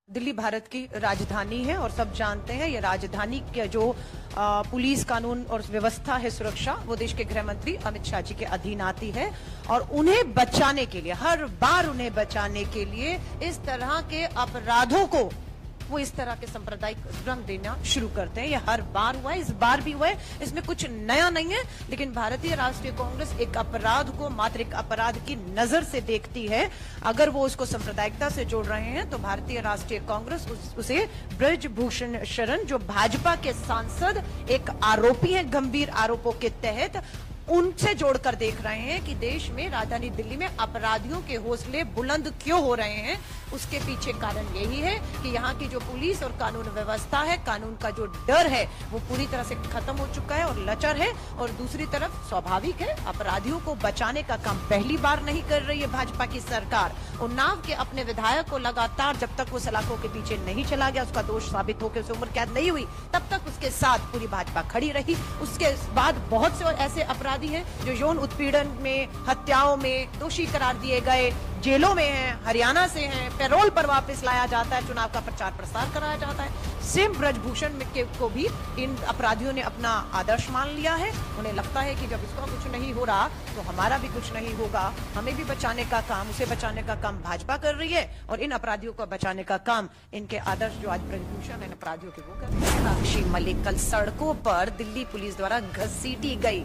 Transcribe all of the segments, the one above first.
दिल्ली भारत की राजधानी है और सब जानते हैं ये राजधानी के जो पुलिस कानून और व्यवस्था है, सुरक्षा, वो देश के गृह मंत्री अमित शाह जी के अधीन आती है। और उन्हें बचाने के लिए, हर बार उन्हें बचाने के लिए इस तरह के अपराधों को वो इस तरह के सांप्रदायिक रंग देना शुरू करते हैं। ये हर बार हुआ है, इस बार भी हुआ है, इसमें कुछ नया नहीं है। लेकिन भारतीय राष्ट्रीय कांग्रेस एक अपराध को मात्र एक अपराध की नजर से देखती है। अगर वो उसको सांप्रदायिकता से जोड़ रहे हैं तो भारतीय राष्ट्रीय कांग्रेस उसे ब्रजभूषण शरण, जो भाजपा के सांसद एक आरोपी हैं गंभीर आरोपों के तहत, उनसे जोड़कर देख रहे हैं कि देश में, राजधानी दिल्ली में अपराधियों के हौसले बुलंद क्यों हो रहे हैं। उसके पीछे कारण यही है कि यहाँ की जो पुलिस और कानून व्यवस्था है, कानून का जो डर है वो पूरी तरह से खत्म हो चुका है और लचर है। और दूसरी तरफ स्वाभाविक है, अपराधियों को बचाने का काम पहली बार नहीं कर रही है भाजपा की सरकार। उन्नाव के अपने विधायक को लगातार, जब तक वो सलाखों के पीछे नहीं चला गया, उसका दोष साबित होकर उसे उम्र कैद नहीं हुई, तब तक उसके साथ पूरी भाजपा खड़ी रही। उसके बाद बहुत से ऐसे अपराधी हैं जो यौन उत्पीड़न में, हत्याओं में दोषी करार दिए गए, जेलों में हैं, हरियाणा से हैं, पैरोल पर वापस लाया जाता है, चुनाव का प्रचार प्रसार कराया जाता है। सेम ब्रजभूषण को भी इन अपराधियों ने अपना आदर्श मान लिया है। उन्हें लगता है कि जब इसका कुछ नहीं हो रहा तो हमारा भी कुछ नहीं होगा, हमें भी बचाने का काम, उसे बचाने का काम भाजपा कर रही है और इन अपराधियों को बचाने का काम इनके आदर्श जो आज ब्रजभूषण इन अपराधियों के वो कर रहे हैं। साक्षी मलिक कल सड़कों पर दिल्ली पुलिस द्वारा घसीटी गई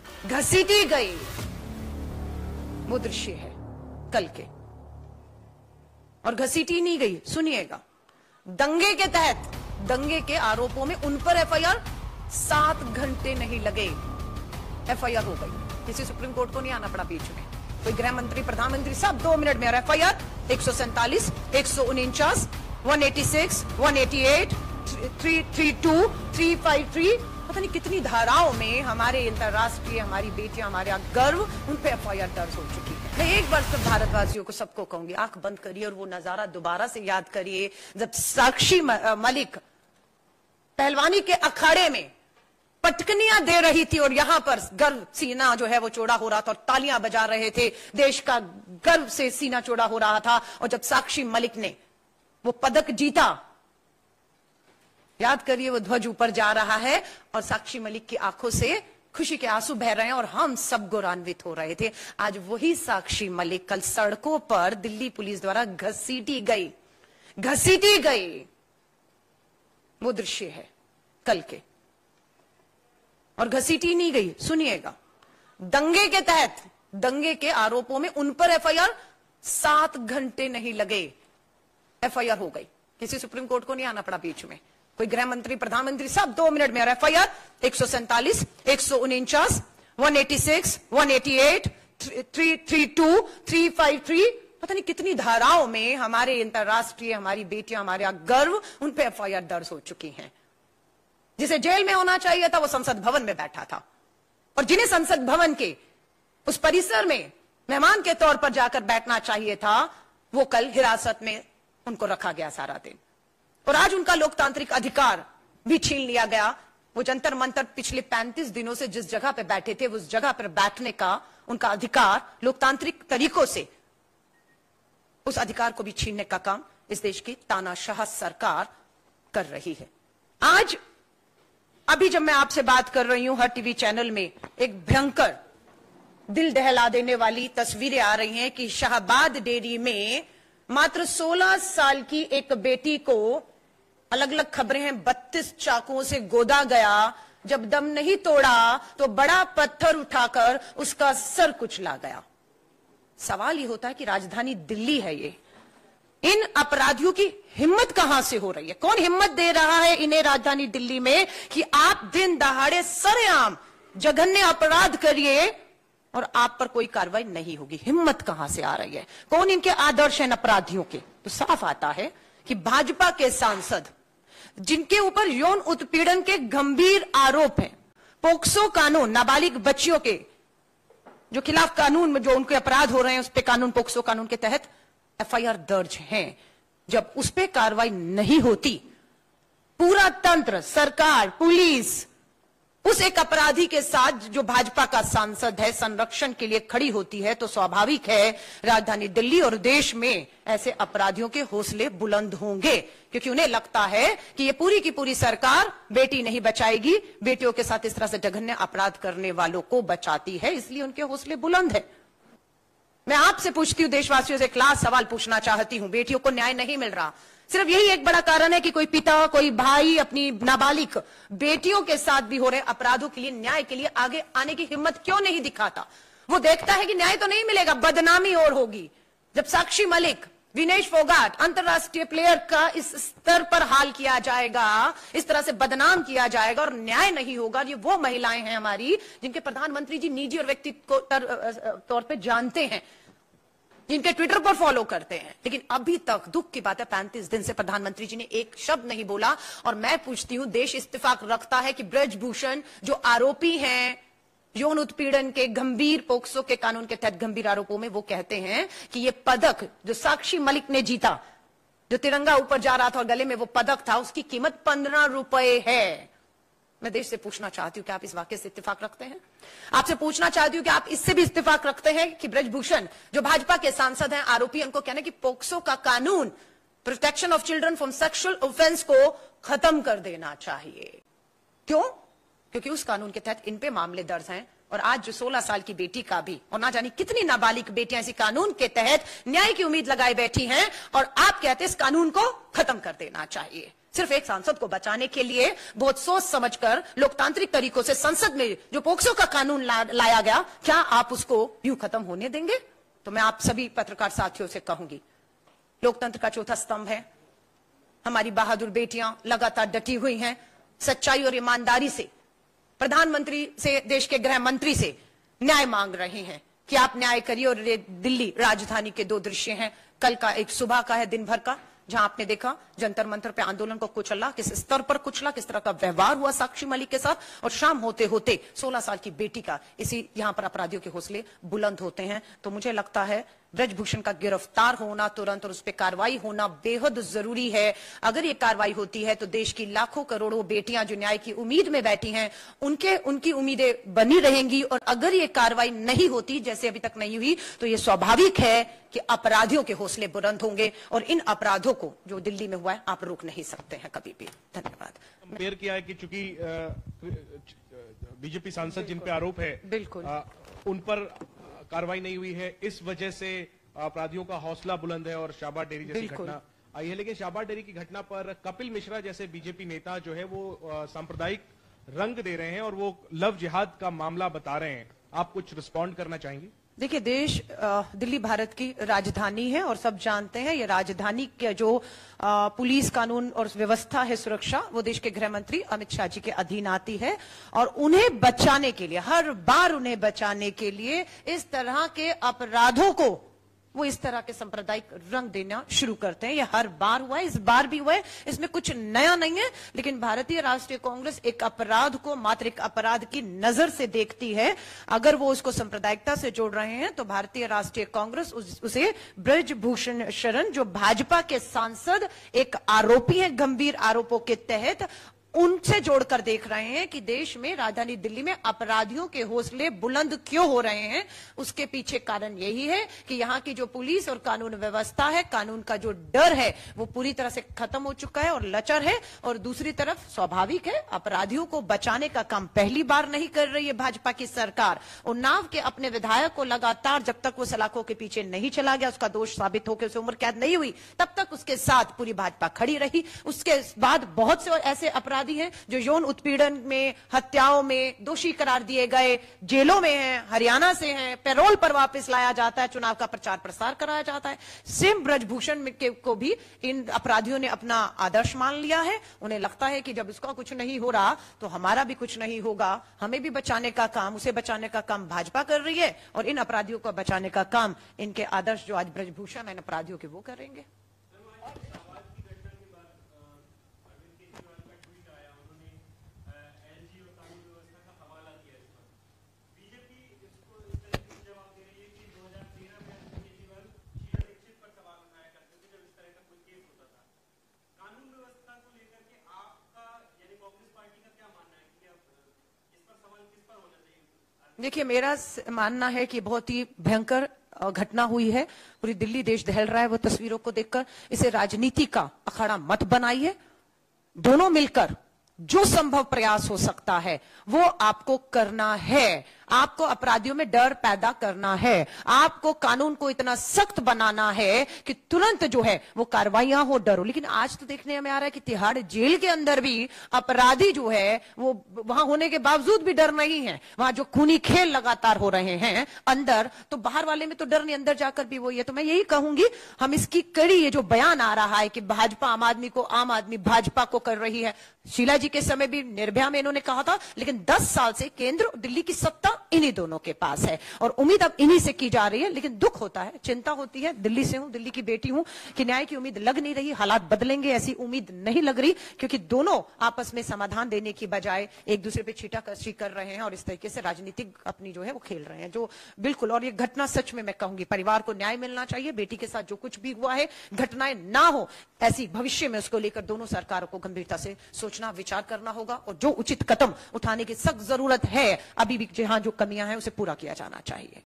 वो दृश्य है कल के। और घसीटी नहीं गई, सुनिएगा, दंगे के तहत, दंगे के आरोपों में उन पर एफआईआर 7 घंटे नहीं लगे, एफआईआर हो गई। किसी सुप्रीम कोर्ट को नहीं आना पड़ा बीच में, कोई गृह मंत्री, प्रधानमंत्री, सब 2 मिनट में। और एफआईआर 147, 149, 186, 188, 332, 353, पता नहीं कितनी धाराओं में हमारे अंतरराष्ट्रीय, हमारी बेटियां, हमारा गर्व, उन पे एफआईआर दर्ज हो चुकी है। मैं एक बार सब भारतवासियों को, सबको कहूंगी, आंख बंद करिए और वो नजारा दोबारा से याद करिए जब साक्षी मलिक पहलवानी के अखाड़े में पटकनियां दे रही थी और यहां पर गर्व, सीना जो है वो चौड़ा हो रहा था और तालियां बजा रहे थे, देश का गर्व से सीना चौड़ा हो रहा था। और जब साक्षी मलिक ने वो पदक जीता, याद करिए, वो ध्वज ऊपर जा रहा है और साक्षी मलिक की आंखों से खुशी के आंसू बह रहे हैं और हम सब गौरवान्वित हो रहे थे। आज वही साक्षी मलिक कल सड़कों पर दिल्ली पुलिस द्वारा घसीटी गई वो दृश्य है कल के। और घसीटी नहीं गई, सुनिएगा, दंगे के तहत, दंगे के आरोपों में उन पर एफआईआर 7 घंटे नहीं लगे, एफआईआर हो गई। किसी सुप्रीम कोर्ट को नहीं आना पड़ा बीच में, कोई गृह मंत्री, प्रधानमंत्री, सब 2 मिनट में। और एफआईआर 147, 149, 186, 188, 332, 353, पता नहीं कितनी धाराओं में हमारे अंतरराष्ट्रीय, हमारी बेटियां, हमारा गर्व, उन पे एफआईआर दर्ज हो चुकी हैं। जिसे जेल में होना चाहिए था वो संसद भवन में बैठा था, और जिन्हें संसद भवन के उस परिसर में मेहमान के तौर पर जाकर बैठना चाहिए था, वो कल हिरासत में उनको रखा गया सारा दिन। और आज उनका लोकतांत्रिक अधिकार भी छीन लिया गया। वो जंतर मंतर पिछले 35 दिनों से जिस जगह पे बैठे थे, उस जगह पर बैठने का उनका अधिकार लोकतांत्रिक तरीकों से, उस अधिकार को भी छीनने का काम इस देश की तानाशाह सरकार कर रही है। आज अभी जब मैं आपसे बात कर रही हूं, हर टीवी चैनल में एक भयंकर, दिल दहला देने वाली तस्वीरें आ रही हैं कि शाहबाद डेयरी में मात्र 16 साल की एक बेटी को, अलग अलग खबरें हैं, 32 चाकुओं से गोदा गया। जब दम नहीं तोड़ा तो बड़ा पत्थर उठाकर उसका सर कुचला गया। सवाल ये होता है कि राजधानी दिल्ली है ये, इन अपराधियों की हिम्मत कहां से हो रही है? कौन हिम्मत दे रहा है इन्हें राजधानी दिल्ली में कि आप दिन दहाड़े सरेआम जघन्य अपराध करिए और आप पर कोई कार्रवाई नहीं होगी? हिम्मत कहां से आ रही है? कौन इनके आदर्श हैं अपराधियों के? तो साफ आता है कि भाजपा के सांसद, जिनके ऊपर यौन उत्पीड़न के गंभीर आरोप हैं, पोक्सो कानून, नाबालिग बच्चियों के जो खिलाफ कानून में जो उनके अपराध हो रहे हैं, उस पे कानून, पोक्सो कानून के तहत एफआईआर दर्ज है। जब उस पे कार्रवाई नहीं होती, पूरा तंत्र, सरकार, पुलिस उस एक अपराधी के साथ जो भाजपा का सांसद है, संरक्षण के लिए खड़ी होती है, तो स्वाभाविक है राजधानी दिल्ली और देश में ऐसे अपराधियों के हौसले बुलंद होंगे, क्योंकि उन्हें लगता है कि ये पूरी की पूरी सरकार बेटी नहीं बचाएगी, बेटियों के साथ इस तरह से जघन्य अपराध करने वालों को बचाती है, इसलिए उनके हौसले बुलंद है। मैं आपसे पूछती हूं, देशवासियों से क्लास सवाल पूछना चाहती हूं, बेटियों को न्याय नहीं मिल रहा, सिर्फ यही एक बड़ा कारण है कि कोई पिता, कोई भाई अपनी नाबालिग बेटियों के साथ भी हो रहे अपराधों के लिए, न्याय के लिए आगे आने की हिम्मत क्यों नहीं दिखाता? वो देखता है कि न्याय तो नहीं मिलेगा, बदनामी और होगी। जब साक्षी मलिक, विनेश फोगाट, अंतरराष्ट्रीय प्लेयर का इस स्तर पर हाल किया जाएगा, इस तरह से बदनाम किया जाएगा और न्याय नहीं होगा। ये वो महिलाएं हैं हमारी जिनके प्रधानमंत्री जी निजी और व्यक्तिगत तौर पे जानते हैं, जिनके ट्विटर पर फॉलो करते हैं, लेकिन अभी तक दुख की बात है 35 दिन से प्रधानमंत्री जी ने एक शब्द नहीं बोला। और मैं पूछती हूं, देश इत्तेफाक रखता है कि ब्रजभूषण जो आरोपी हैं यौन उत्पीड़न के गंभीर पोक्सो के कानून के तहत गंभीर आरोपों में, वो कहते हैं कि ये पदक जो साक्षी मलिक ने जीता, जो तिरंगा ऊपर जा रहा था और गले में वो पदक था, उसकी कीमत 15 रुपए है। मैं देश से पूछना चाहती हूं कि आप इस वाक्य से इत्तेफाक रखते हैं? आपसे पूछना चाहती हूं कि आप इससे भी इत्तेफाक रखते हैं कि ब्रजभूषण जो भाजपा के सांसद हैं, आरोपी, उनको कहना कि पोक्सो का कानून, protection of children from sexual offense, को खत्म कर देना चाहिए? क्यों? क्योंकि उस कानून के तहत इन पे मामले दर्ज हैं, और आज जो 16 साल की बेटी का भी, और ना जाने कितनी नाबालिग बेटियां इसी कानून के तहत न्याय की उम्मीद लगाए बैठी हैं, और आप कहते हैं इस कानून को खत्म कर देना चाहिए। सिर्फ एक सांसद को बचाने के लिए बहुत सोच समझकर लोकतांत्रिक तरीकों से संसद में जो पोक्सो का कानून लाया गया, क्या आप उसको यूं खत्म होने देंगे? तो मैं आप सभी पत्रकार साथियों से कहूंगी, लोकतंत्र का चौथा स्तंभ है, हमारी बहादुर बेटियां लगातार डटी हुई हैं, सच्चाई और ईमानदारी से प्रधानमंत्री से, देश के गृह मंत्री से न्याय मांग रही हैं कि आप न्याय करिए। और दिल्ली राजधानी के 2 दृश्य हैं, कल का एक सुबह का है, दिन भर का, जहां आपने देखा जंतर मंतर पे आंदोलन को कुचला, किस स्तर पर कुचला, किस तरह का व्यवहार हुआ साक्षी मलिक के साथ, और शाम होते होते 16 साल की बेटी का इसी यहां पर अपराधियों के हौसले बुलंद होते हैं। तो मुझे लगता है ब्रजभूषण का गिरफ्तार होना तुरंत और उस पर कार्रवाई होना बेहद जरूरी है। अगर ये कार्रवाई होती है तो देश की लाखों करोड़ों बेटियां जो न्याय की उम्मीद में बैठी हैं, उनकी उम्मीदें बनी रहेंगी। और अगर ये कार्रवाई नहीं होती, जैसे अभी तक नहीं हुई, तो ये स्वाभाविक है कि अपराधियों के हौसले बुलंद होंगे, और इन अपराधों को जो दिल्ली में हुआ है आप रोक नहीं सकते हैं कभी भी। धन्यवाद। कंपेयर किया है कि चूंकि बीजेपी सांसद जिन पे आरोप है, बिल्कुल उन पर कार्रवाई नहीं हुई है, इस वजह से अपराधियों का हौसला बुलंद है और शाहबाद डेयरी जैसी घटना आई है। लेकिन शाहबाद डेयरी की घटना पर कपिल मिश्रा जैसे बीजेपी नेता जो है वो सांप्रदायिक रंग दे रहे हैं और वो लव जिहाद का मामला बता रहे हैं। आप कुछ रिस्पॉन्ड करना चाहेंगे? देखिए, दिल्ली भारत की राजधानी है और सब जानते हैं ये राजधानी के जो पुलिस कानून और व्यवस्था है, सुरक्षा, वो देश के गृह मंत्री अमित शाह जी के अधीन आती है। और उन्हें बचाने के लिए, हर बार उन्हें बचाने के लिए इस तरह के अपराधों को वो इस तरह के सांप्रदायिक रंग देना शुरू करते हैं। ये हर बार हुआ है, इस बार भी हुआ है, इसमें कुछ नया नहीं है। लेकिन भारतीय राष्ट्रीय कांग्रेस एक अपराध को मात्र एक अपराध की नजर से देखती है। अगर वो उसको सांप्रदायिकता से जोड़ रहे हैं तो भारतीय राष्ट्रीय कांग्रेस उसे ब्रजभूषण शरण, जो भाजपा के सांसद एक आरोपी है गंभीर आरोपों के तहत, उनसे जोड़कर देख रहे हैं कि देश में, राजधानी दिल्ली में अपराधियों के हौसले बुलंद क्यों हो रहे हैं। उसके पीछे कारण यही है कि यहां की जो पुलिस और कानून व्यवस्था है, कानून का जो डर है, वो पूरी तरह से खत्म हो चुका है और लचर है। और दूसरी तरफ स्वाभाविक है, अपराधियों को बचाने का काम पहली बार नहीं कर रही है भाजपा की सरकार। उन्नाव के अपने विधायक को लगातार, जब तक वो सलाखों के पीछे नहीं चला गया, उसका दोष साबित होकर उसे उम्र कैद नहीं हुई, तब तक उसके साथ पूरी भाजपा खड़ी रही। उसके बाद बहुत से ऐसे अपराधी हैं जो यौन उत्पीड़न में, हत्याओं में दोषी करार दिए गए, जेलों में हैं, हरियाणा से हैं, पैरोल पर वापस लाया जाता है, चुनाव का प्रचार प्रसार कराया जाता है। सेम ब्रजभूषण को भी इन अपराधियों ने अपना आदर्श मान लिया है। उन्हें लगता है कि जब इसका कुछ नहीं हो रहा तो हमारा भी कुछ नहीं होगा, हमें भी बचाने का काम, उसे बचाने का काम भाजपा कर रही है, और इन अपराधियों को बचाने का काम इनके आदर्श जो आज ब्रजभूषण है, इन अपराधियों के, वो करेंगे। देखिए, मेरा मानना है कि बहुत ही भयंकर घटना हुई है। पूरी दिल्ली देश दहल रहा है वो तस्वीरों को देखकर। इसे राजनीति का अखाड़ा मत बनाइए। दोनों मिलकर जो संभव प्रयास हो सकता है वो आपको करना है। आपको अपराधियों में डर पैदा करना है। आपको कानून को इतना सख्त बनाना है कि तुरंत जो है वो कार्रवाइयां हो, डरो। लेकिन आज तो देखने में आ रहा है कि तिहाड़ जेल के अंदर भी अपराधी जो है वो वहां होने के बावजूद भी डर नहीं है। वहां जो खूनी खेल लगातार हो रहे हैं अंदर, तो बाहर वाले में तो डर नहीं, अंदर जाकर भी वही है। तो मैं यही कहूंगी, हम इसकी कड़ी, ये जो बयान आ रहा है कि भाजपा आम आदमी को, आम आदमी भाजपा को कर रही है। शीला जी के समय भी निर्भया में इन्होंने कहा था, लेकिन 10 साल से केंद्र और दिल्ली की सत्ता इन्हीं दोनों के पास है और उम्मीद अब इन्हीं से की जा रही है। लेकिन दुख होता है, चिंता होती है। दिल्ली से हूं, दिल्ली की बेटी हूं, कि न्याय की उम्मीद लग नहीं रही, हालात बदलेंगे ऐसी उम्मीद नहीं लग रही, क्योंकि दोनों आपस में समाधान देने की बजाय एक दूसरे पे छींटाकशी कर रहे हैं और इस तरीके से राजनीतिक अपनी जो है वो खेल रहे हैं, जो बिल्कुल। और ये घटना सच में मैं कहूंगी, परिवार को न्याय मिलना चाहिए। बेटी के साथ जो कुछ भी हुआ है, घटनाएं ना हो ऐसी भविष्य में, उसको लेकर दोनों सरकारों को गंभीरता से सोचना, विचार करना होगा और जो उचित कदम उठाने की सख्त जरूरत है, अभी भी जहां जो कमियां हैं उसे पूरा किया जाना चाहिए।